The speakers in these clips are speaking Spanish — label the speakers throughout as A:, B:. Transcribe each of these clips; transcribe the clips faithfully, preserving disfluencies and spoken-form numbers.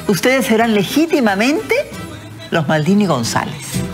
A: Ustedes serán legítimamente los Maldini González.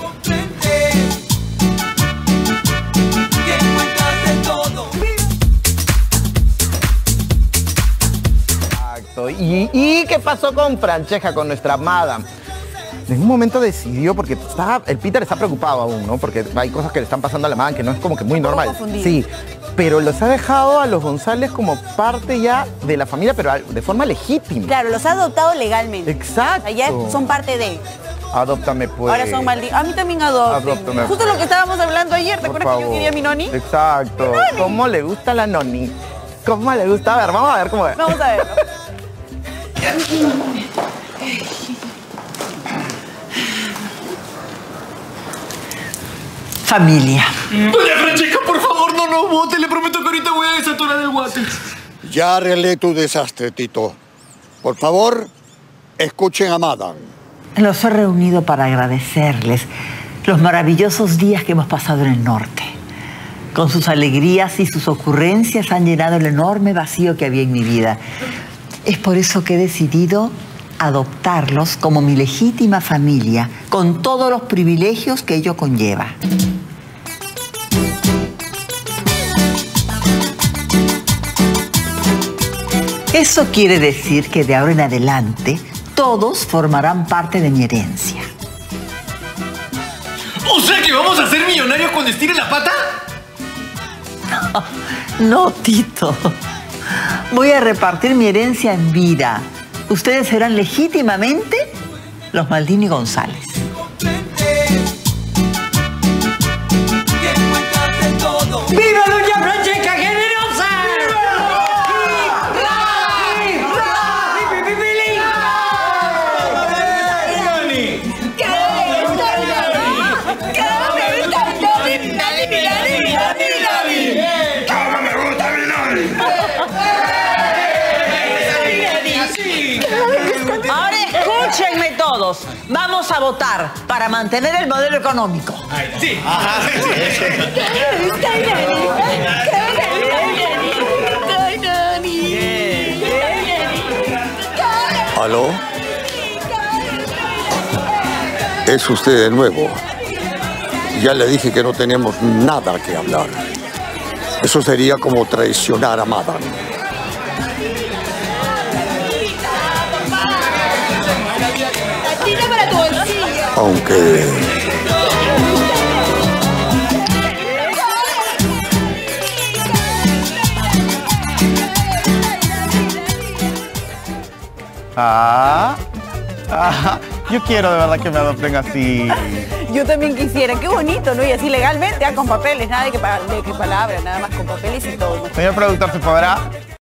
B: Exacto. ¿Y, ¿Y qué pasó con Francesca, con nuestra madam? En un momento decidió, porque está, el Peter está preocupado aún, ¿no? Porque hay cosas que le están pasando a la madam que no es como que muy normal. Sí, pero los ha dejado a los González como parte ya de la familia, pero de forma legítima.
C: Claro, los ha adoptado legalmente.
B: Exacto.
C: O sea, ya son parte de...
B: Adóptame, pues.
C: Ahora son malditos. A mí también adopten.
B: Adóptame.
C: Justo lo que estábamos hablando ayer. ¿Te acuerdas que yo quería a mi noni?
B: Exacto.
C: Noni.
B: ¿Cómo le gusta la noni? ¿Cómo le gusta? A ver, vamos a ver cómo es.
C: Vamos a ver.
A: Familia.
D: Doña Francesca, por favor, no nos bote. Le prometo que ahorita voy a desaturar el guate.
E: Ya arreglé tu desastre, Tito. Por favor, escuchen a Madam.
A: Los he reunido para agradecerles los maravillosos días que hemos pasado en el norte. Con sus alegrías y sus ocurrencias han llenado el enorme vacío que había en mi vida. Es por eso que he decidido adoptarlos como mi legítima familia, con todos los privilegios que ello conlleva. Eso quiere decir que de ahora en adelante todos formarán parte de mi herencia.
D: ¿O sea que vamos a ser millonarios cuando estire la pata?
A: No, no, Tito. Voy a repartir mi herencia en vida. Ustedes serán legítimamente los Maldini González.
F: ¡Viva doña Francesca generosa!
A: Ahora escúchenme todos. Vamos a votar para mantener el modelo económico.
D: Sí.
E: ¿Aló? Es usted de nuevo. Ya le dije que no tenemos nada que hablar. Eso sería como traicionar a Madam.
C: Para tu bolsillo.
E: Aunque...
B: Ah, ah, yo quiero de verdad que me adopten así.
C: Yo también quisiera. Qué bonito, ¿no? Y así legalmente, ah, con papeles. Nada de que, pa de que palabras, nada más con papeles y todo.
B: Señor productor, ¿se podrá?